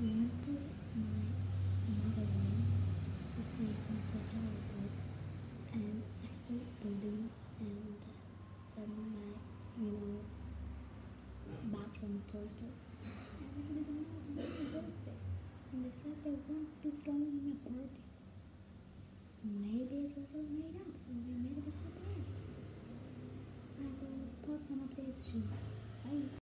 went to my mother room to see if my sister was asleep, and I stole balloons and my, you know, bag from the toy store. And I didn't know it was my birthday. And they said they won't be throwing me a party. Maybe it was all made up, so we made a big surprise. I will post some updates soon. Bye.